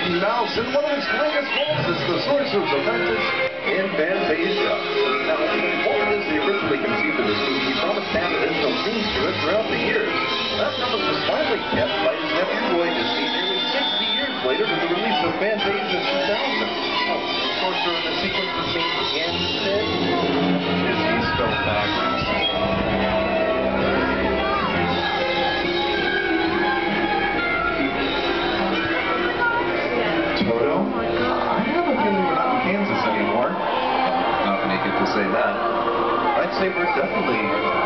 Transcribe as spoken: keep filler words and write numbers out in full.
Nelson, one of his greatest roles is the Sorcerer's Apprentice in Fantasia. Now, Walt Disney originally conceived of this movie, he promised to add additional scenes to it throughout the years. That promise was finally kept by his nephew Roy Disney nearly sixty years later with the release of Fantasia two thousand. Oh, the Sorcerer in the sequence was made again, instead? Disney spelled backwards. Not naked to say that. I'd say we're definitely